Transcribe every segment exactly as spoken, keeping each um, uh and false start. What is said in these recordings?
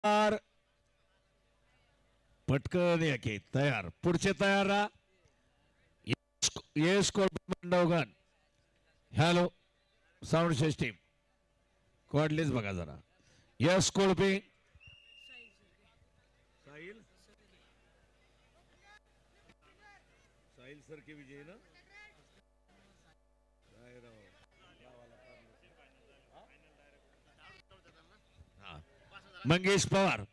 तयार पटकन याके तयार पुढचे तयार राहा येस कोळपेंडवगण हॅलो साऊंड सिस्टीम कॉडलीच बघा जरा yes Kolpe Sahil Sahil sir K Vijay ना मंगेश पवार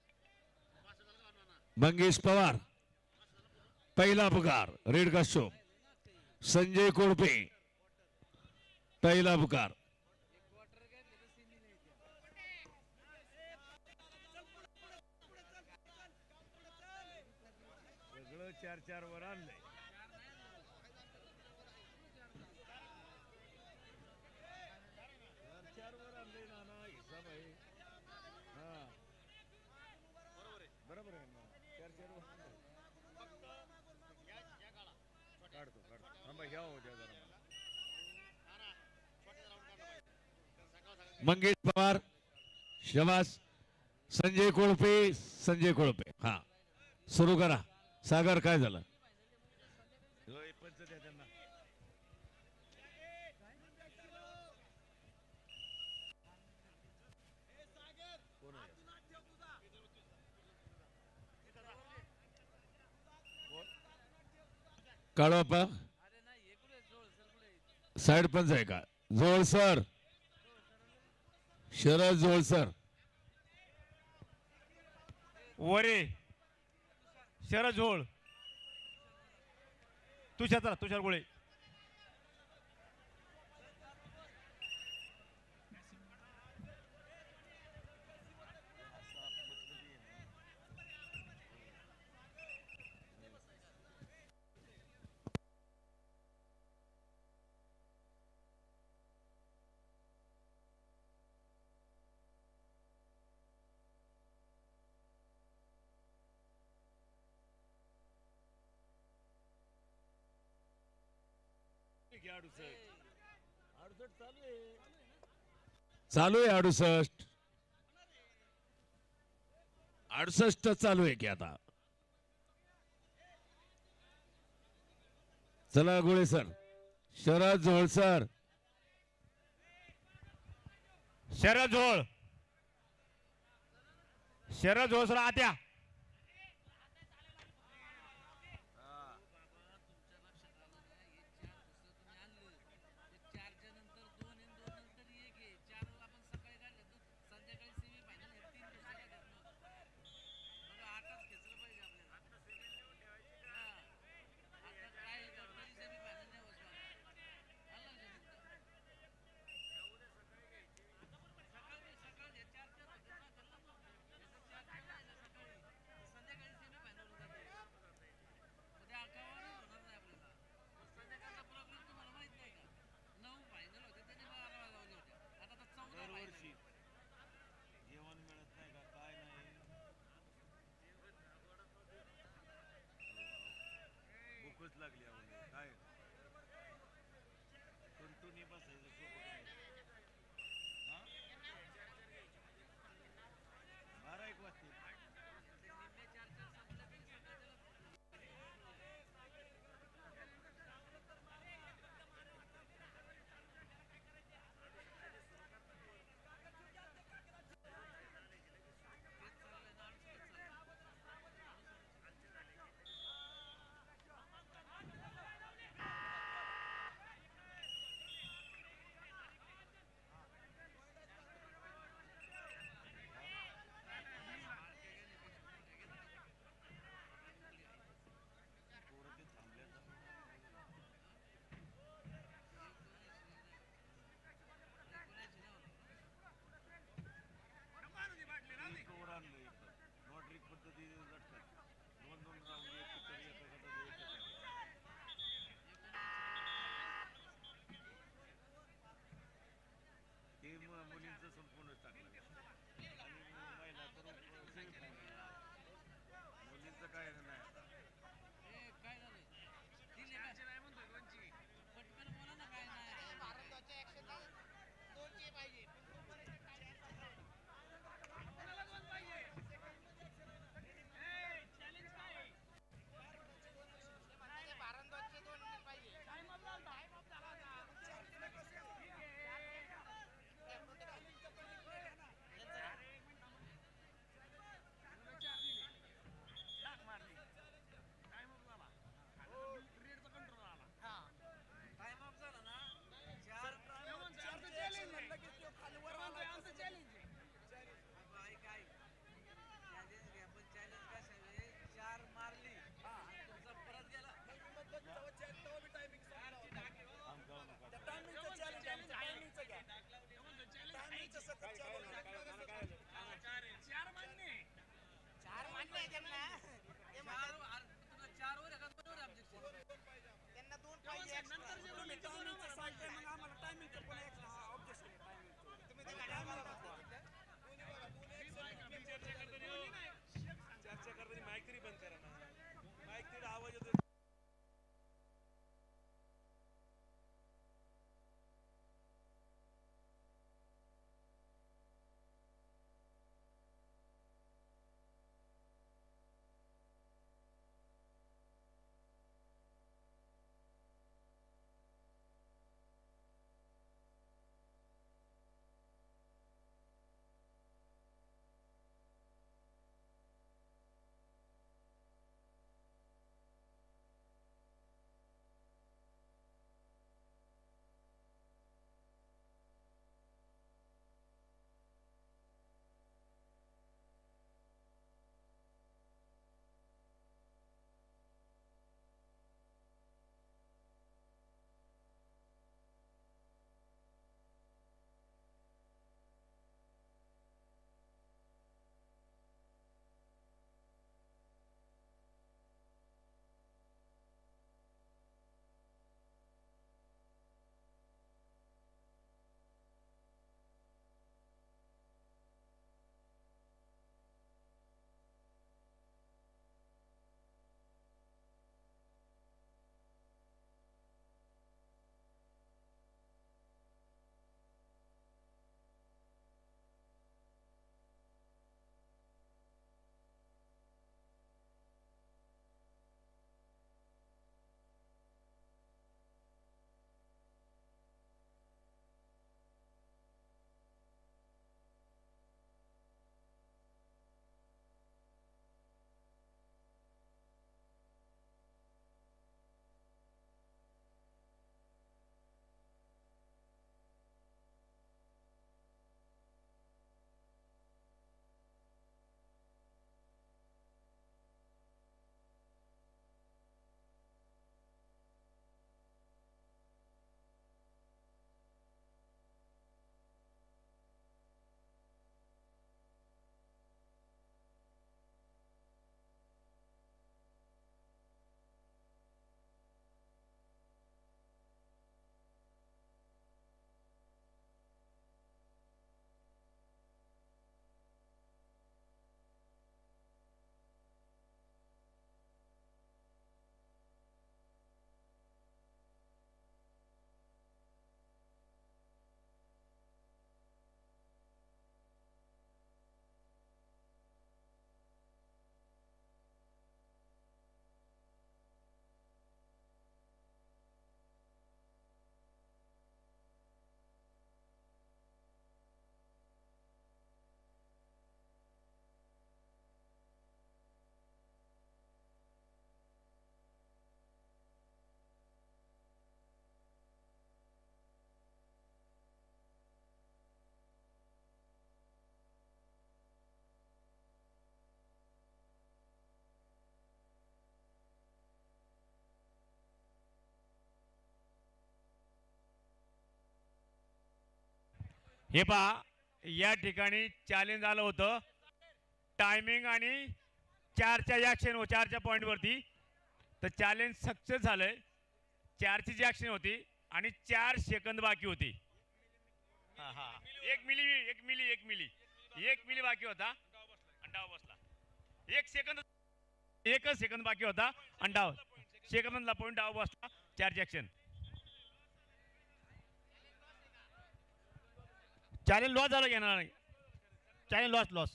मंगेश पवार पहिला पुकार रेड कास्टूम संजय कोळपे पहिला पुकार सगळं चार चार वर आणलंय चार चार वर आणलंय नाना हिसाब आहे हा बरोबर आहे ना चार चार वर काढतो काढतो थांबा घ्या हो द्या जरा मंगेश पवार शबास संजय कोळपे संजय कोळपे हा सुरू करा सागर काय झालं काळोपा साइड पंच आहे का जोळ सर शरद जोळ सर वरे शरद झोळ तुषार चला तुषार गोळे चालू आहे अडुसष्ट अडुसष्ट चालू आहे की आता चला Gole sir Sharad Jhol sir Sharad Jhol Sharad Jhol sir आत्या लागली काय कंटिन्यू बसायचं बारा एक वाजते हे पहा या ठिकाणी चॅलेंज आलं होतं टायमिंग आणि चारच्या या ॲक्शन चारच्या पॉईंट वरती तर चॅलेंज सक्सेस झालंय चारची जी ॲक्शन होती आणि चार सेकंद बाकी होती हा हा एक मिली एक मिली एक मिली एक मिली बाकी होता आणि डाव बसला एक सेकंद एकच सेकंद बाकी होता आणि डाव सेकंदला पॉईंट डाव बसला चारची ॲक्शन चॅलेंज लॉस झालं घेणार नाही चॅलेंज लॉस लॉस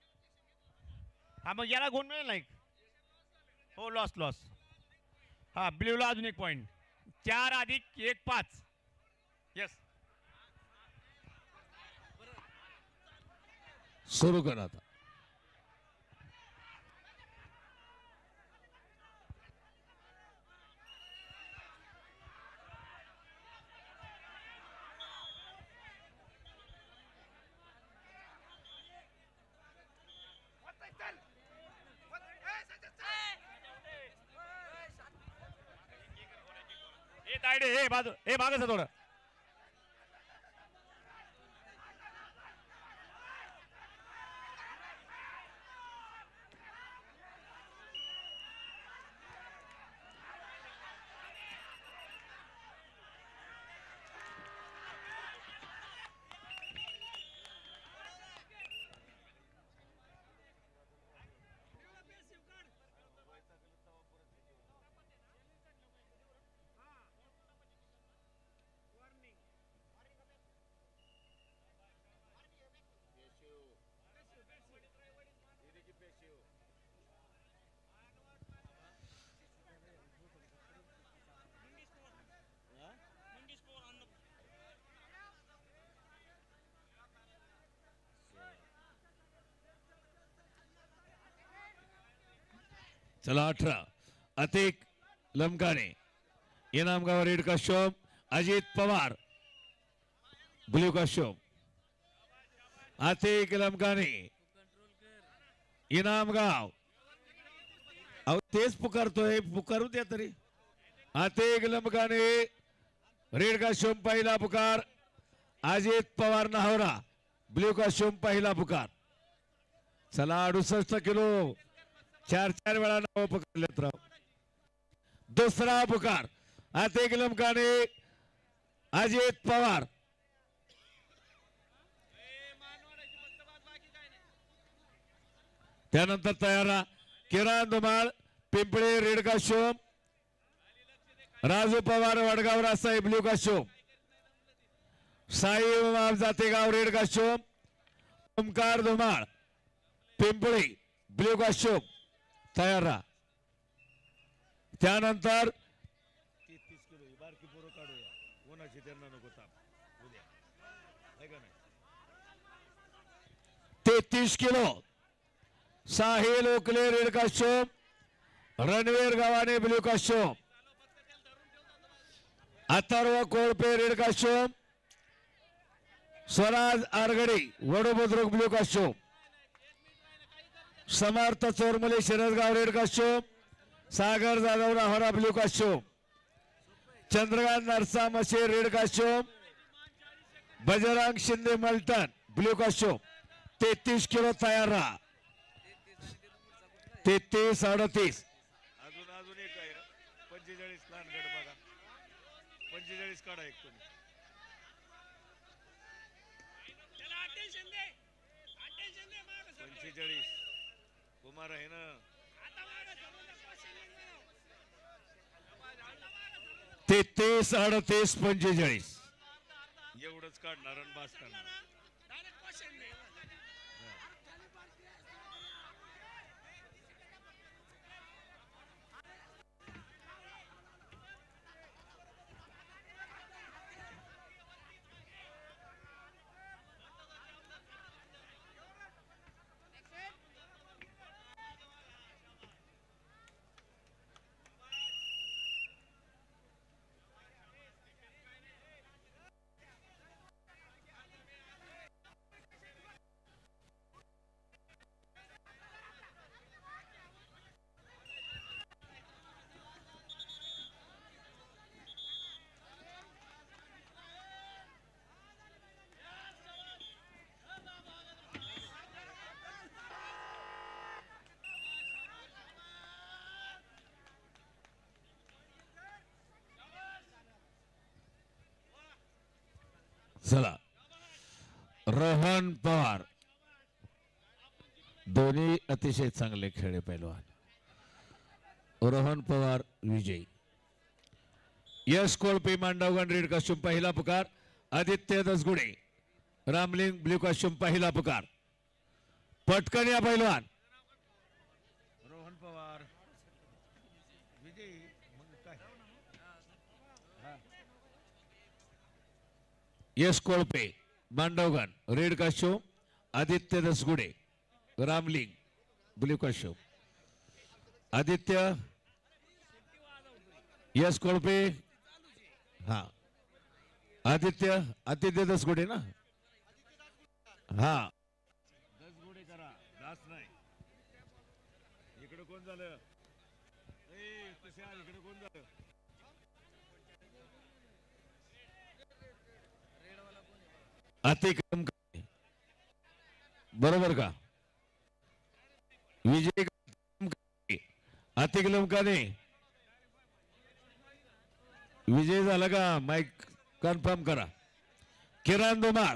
हा मग याला गुण मिळेल नाही हो लॉस लॉस हा ब्ल्यूला अजून एक पॉईंट चार अधिक एक पाच यस सुरू करा आता तायडे हे बाजू हे मागच थोडं चला अठरा Atik Lamkane Inamgaon red costume Ajit Pawar blue costume Atik Lamkane Inamgaon अहो तेच पुकारतोय पुकारू द्या तरी अतिक लमकाने रेड कास्टोम पहिला पुकार अजित पवार नाहोरा ब्ल्यू कास्टोम पहिला पुकार चला अडुसष्ट किलो चार चार वेळा नाव पकडलेत राव दुसरा पुकार अतिक लमकाने अजित पवार त्यानंतर तयार Kiran Dhumal Pimple red costume Raju Pawar Wadgaon Rasai blue costume Sai Umap Jategaon red costume Omkar Dhumal Pimple blue costume तयार राहा त्यानंतर तेहतीस kilo Sahil Okle red costume Ranveer Gavane blue costume Atharva Kolpe red costume Swaraj Argade Wadobudruk blue costume Samarth Chormale Shirasgaon red costume Sagar Jadhav Nahora blue costume Chandrakant Narsa Mashe red costume Bajrang Shinde Malthan blue costume तेहतीस किलो तयार राहा तेहतीस अडतीस अजून अजून एक आहे पंचेचाळीस लहान गड बघा पंचेचाळीस काढा एक तुम्ही पंचेचाळीस कुमार आहे ना तेहतीस अडतीस पंचेचाळीस एवढंच काढणार आणि बास करणार चला रोहन पवार दोन्ही अतिशय चांगले खेळे पैलवान रोहन पवार विजयी यश कोळपे मांडवगण रेड कास्टूम पहिला पुकार आदित्य दसगुडे रामलिंग ब्ल्यू कास्टूम पहिला पुकार पटकन या पैलवान रोहन पवार विजयी मग काय Yash Kolpe Mandavgan red costume Aditya Dasgude Ramling blue costume Aditya Yash Kolpe हा आदित्य आदित्य दसगुडे ना हा दसगुडे करा दास नाही इकडे कोण झालं ए तुषार इकडे कोण झालं अतिक्रम बरोबर का विजय अतिक्रम का नाही विजय झाला का माईक कन्फर्म करा किरण धुमाळ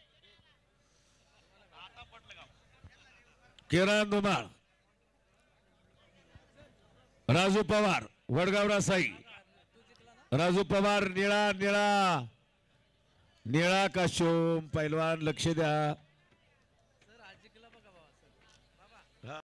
किरण धुमाळ राजू पवार वडगाव रासाई राजू पवार निळा निळा निळा कास्टूम पैलवान लक्ष द्या